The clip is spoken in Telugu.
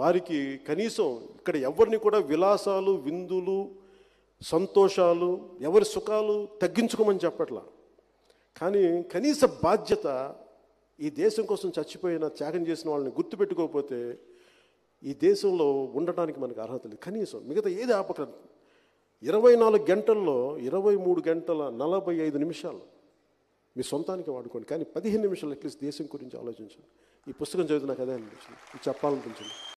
వారికి కనీసం ఇక్కడ ఎవరిని కూడా విలాసాలు, విందులు, సంతోషాలు, ఎవరి సుఖాలు తగ్గించుకోమని చెప్పట్లా. కానీ కనీస బాధ్యత, ఈ దేశం కోసం చచ్చిపోయిన, త్యాగం చేసిన వాళ్ళని గుర్తుపెట్టుకోకపోతే ఈ దేశంలో ఉండటానికి మనకు అర్హత లేదు. కనీసం మిగతా ఏది ఆపక 24 గంటల్లో 23 గంటల 45 నిమిషాలు మీ సొంతానికి వాడుకోండి. కానీ 15 నిమిషాలు అట్లీస్ట్ దేశం గురించి ఆలోచించండి. ఈ పుస్తకం చదివితే నాకు అదే అనిపించింది, చెప్పాలనిపించింది.